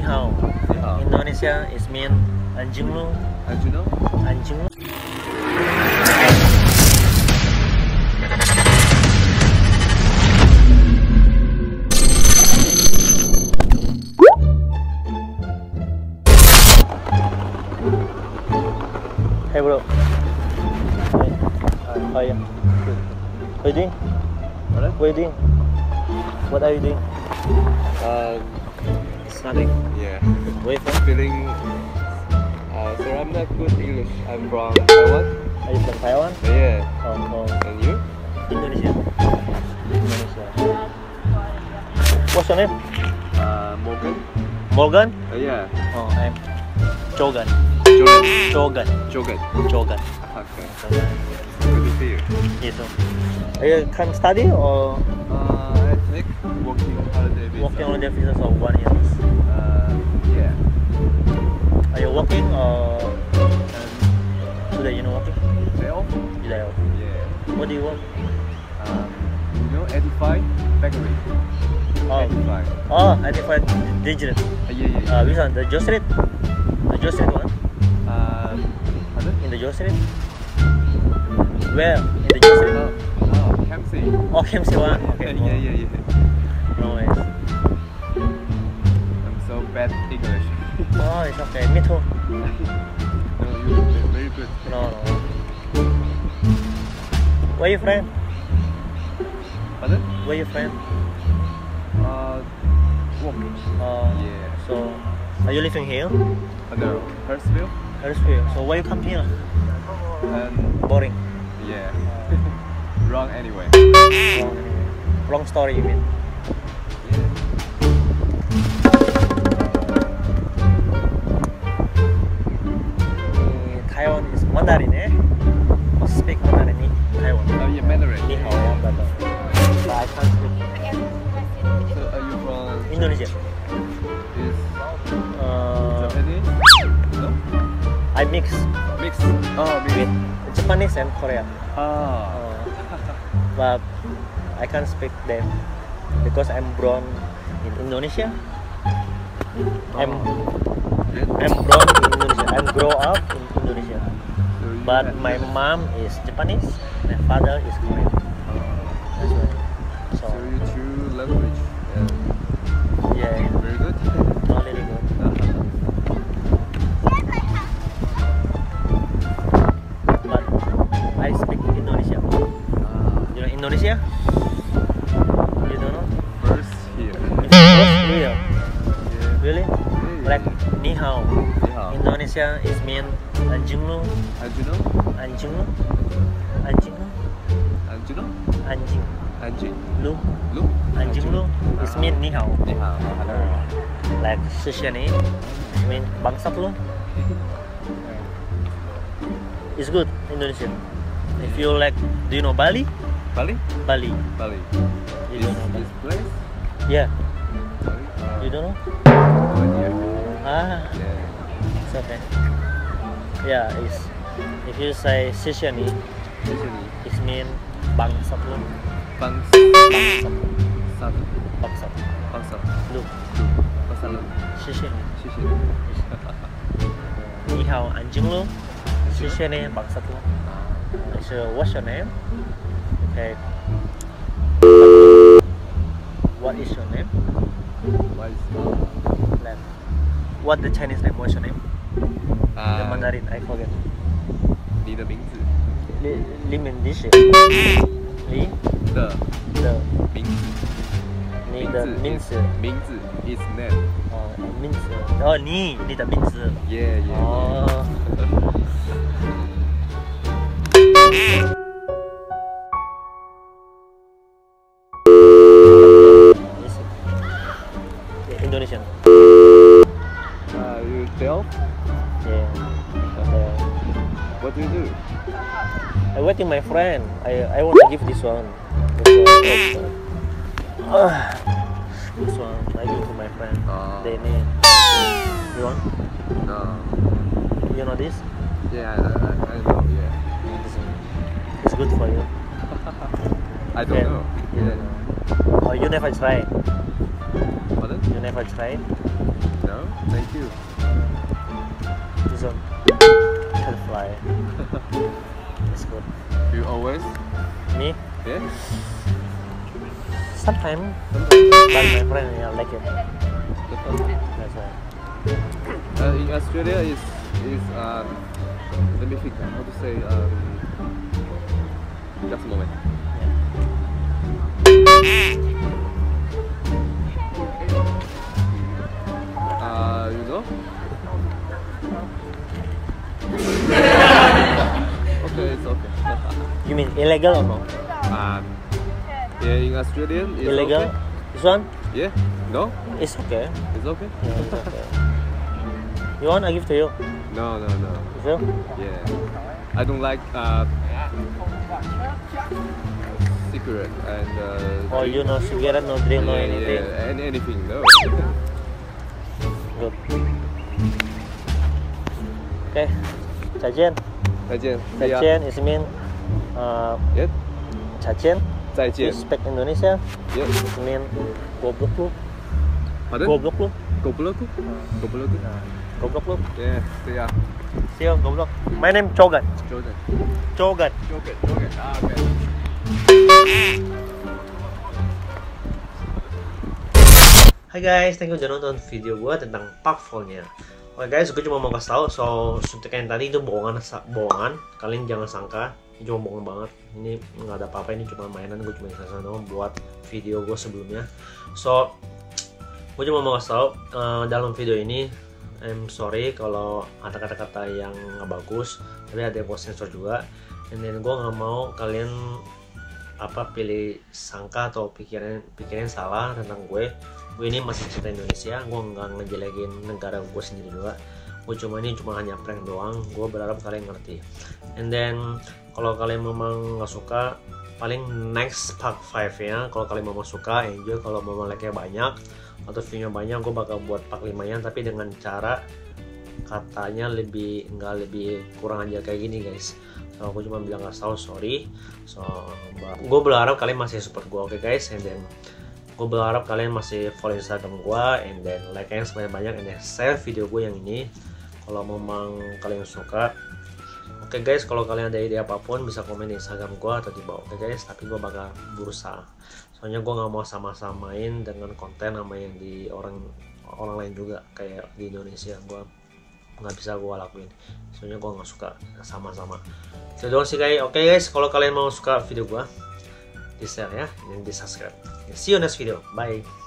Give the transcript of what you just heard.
hao. Ni hao. Indonesia is mean anjing lu. Anjing lu? Anjing lu. Hey bro. Hey. How are you? Good. What are you doing? What? What are you doing? What are you doing? Studying. Yeah. Where you from? Feeling. So I'm not good English. I'm from Taiwan. Are you from Taiwan? Yeah. Oh, And you? Indonesia. Indonesia. What's your name? Morgan. Morgan? Yeah. Oh, I'm Jogan. Jordan. Jogan. Jordan. Jogan. Okay. Jogan. Good to see you. Yes, sir. Are you come study or I take working holiday visa. working on the visa for 1 year? Yeah. Are you working or today you know working? Day off? Today off. Yeah. What do you work? You know 85 factory. Oh. 85. Oh, identified digital. Yeah. Which one? The Joe Street? The Joe Street one? Pardon? In the Joe Street? Where? In the Joe Street? Kempsey. Oh, KMC one. Okay. Yeah. No worries. I'm so bad English. Oh, it's okay. Me too. No, you're very good. No. Where you from? Pardon? Where you from? Work. Yeah. So, are you living here? No, Hurstville. Huddersfield. So why you come here? And Boring. yeah. Wrong anyway. Long story you mean? Yeah. Taiwan is Mandarin, eh? Speak Mandarin in Taiwan. Oh yeah, Mandarin. Ni hao, yeah, but I can't speak. So are you from Indonesia. is Japanese? No? I mix Mix. Oh, with Japanese and Korea. Ah. But I can't speak them because I'm born in Indonesia. I'm born in Indonesia. I'm grow up in Indonesia. So you But have- my mom is Japanese. My father is Korean. That's why. So So you two language. yeah, Very good. not really good. But I speak Indonesia. You know Indonesia? You don't know? First here. It's real. Yeah. Really? Yeah. Like ni hao. Ni hao. Indonesia is mean anjing lu, Anjing lu? anjing lu, anjing lu, Anjing lu? anjing Anjing lu, lu? anjing lu is mean ni hao. Ni hao. Like Shisha ni mean bangsat lu. It's good Indonesia. If you like, do you know Bali? Bali? Bali. Bali. You don't know Bali? This place? Yeah. Bali? You don't know? No idea. Ah, Yeah. it's okay. Yeah, it's if you say Shisha ni, Usually. it mean bangsat lu. Bangs. Bangsat. Sat. Bangsat. Bangsat. Lu. Bangsat lu. Shisha ni. Sisi. Ni hao anjing lu. Shisha ni bangsat lu. So what's your name? Okay. What is your name? What is Like, what the Chinese name? What's your name? The Mandarin, I forget. 你的名字 Li Min Li Shi. Li 的 the 名字你的名字名字 is name 名字你的名字 yeah 哦。Indonesian. you tell Yeah. Okay. what do you do I waiting my friend. I want to give this one. This one I give to my friend. They need. You want? no You know this? yeah I know yeah It's good for you. I don't know Yeah. Oh, you never try. pardon You never try. No, thank you. This one can fly. It's good. You always? Me? Yeah. Sometimes, but my friend like it. That's why. In Australia is let me think how to say just a moment. You know? Okay, it's okay. You mean illegal or no? Yeah, in Australian it's Illegal? okay. This one? Yeah? No? It's okay. It's okay? Yeah, it's okay. You want? I give to you. No. You feel? Yeah. I don't like cigarette and Oh, you no cigarette, no drink, no anything. Yeah, and anything, no. Good. Okay. 再见. 再见. 再见 is mean Yeah. 再见. 再见. You speak Indonesia. Yeah. It mean goblok lu. Pardon? Goblok lu. Goblok. Goblok. Goblok lu. Yeah. Yeah. See you, goblok. My name Chogan. Jordan. Chogan. Jordan. Ah, okay. Hai guys, thank you udah nonton video gue tentang Parkful-nya. Oke guys, gue cuma mau kasih tau, suntikan yang tadi itu bohongan. Kalian jangan sangka, ini cuma bohong banget. Ini nggak ada apa-apa, ini cuma mainan. Gue cuma kasih tau buat video gue sebelumnya. So, gue cuma mau kasih tau dalam video ini, I'm sorry kalau ada kata-kata yang nggak bagus, tapi ada yang gue sensor juga. And then gue nggak mau kalian pilih sangka atau pikirin salah tentang gue ini masih cinta Indonesia. Gue nggak ngejelekin negara gue sendiri juga. Gue ini cuma hanya prank doang. Gue berharap kalian ngerti. And then kalau kalian memang nggak suka, paling next part 5 ya. Kalau kalian memang suka, enjoy. Kalau memang like-nya banyak atau view-nya banyak, gue bakal buat part 5-nya, tapi dengan cara katanya lebih kurang aja kayak gini guys. So, aku cuma bilang nggak tahu, sorry. So, gue berharap kalian masih support gue, oke guys. And then gue berharap kalian masih follow Instagram gue, and then like kalian sebanyak-banyak, and then share video gue yang ini kalau memang kalian suka. Oke guys, kalau kalian ada ide apapun bisa komen di Instagram gue atau di bawah, oke guys. Tapi gue bakal berusaha, soalnya gue nggak mau sama-samain dengan konten sama yang di orang lain juga kayak di Indonesia. Gue nggak bisa gue lakuin, soalnya gue nggak suka sama-sama. Itu doang sih guys. Oke guys, kalau kalian mau suka video gue, di share ya, dan di subscribe. See you next video. Bye.